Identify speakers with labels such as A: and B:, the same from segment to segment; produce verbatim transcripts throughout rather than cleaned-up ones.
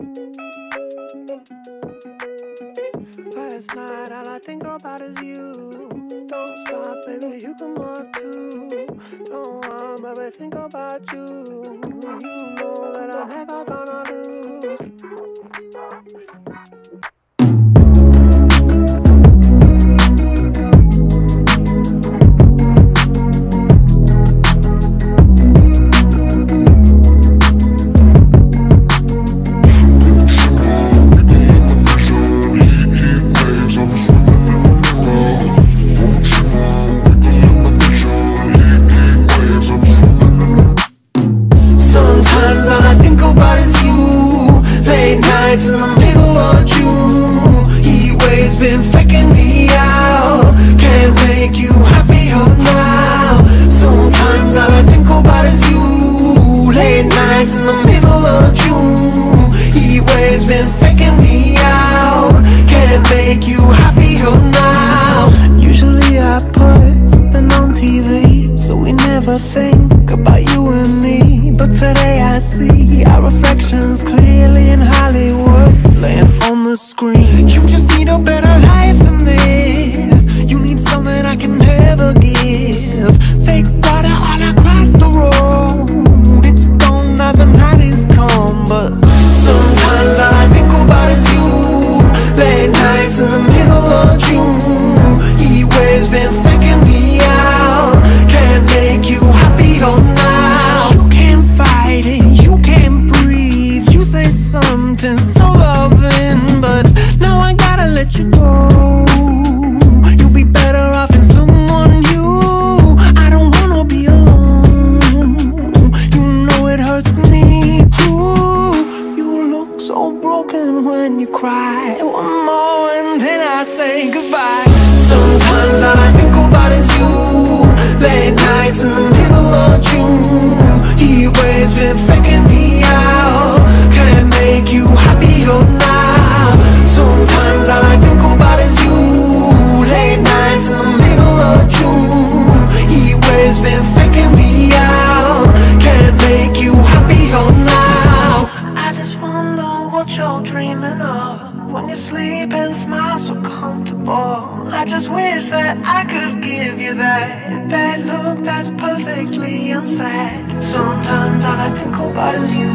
A: Last night all I think about is you. Don't stop, baby, you can walk too. Don't want, baby, think about you. You know that I'm never gonna lose. Sometimes all I think about is you. Late nights in the middle of June. Heat waves been faking me out. Can't make you happier now. Sometimes all I think about is you. Late nights in the middle of June. Heat waves been faking me out. Can't make you happier now. Usually I put something on T V, so we never think about you and me. But today I see our reflections clearly in Hollywood, laying on the screen. You just need a better life than this. You need something I can never give. Fake water all across the road. It's gone now, the night is come. But sometimes all I think about is you. Late nights in the middle of June. Heat waves been faking me out. Can't make you happier now. You can't fight it, you can't breathe. You say something so loving, but now I gotta let you go. You'll be better off in someone new. I don't wanna be alone. You know it hurts me too. You look so broken when you cry. One more and then I say goodbye. Sometimes all I think about is you. Late nights in the middle of June. Heat waves been faking me out. Can't make you happier now. Sometimes all I think about is you. Late nights in the middle of June. Heat waves been faking me out. Can't make you happier now. I just wonder what you're dreaming of when you sleep and smile so comfortable. I just wish that I could give you that that look that's perfectly unsaid. Sometimes all I think about is you.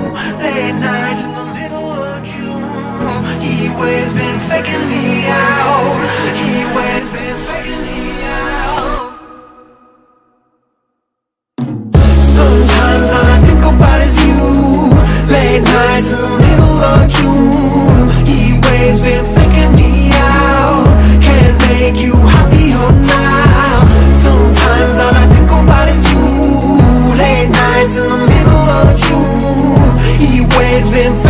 A: Late nights in the middle of June. Heat waves been faking me out. Heat waves been faking me out. Sometimes all I think about is you. Late nights in the middle of June. Heat waves been faking me out. Can't make you happier now. Sometimes all I think about is you. Late nights in the middle of June. Heat waves been faking me out.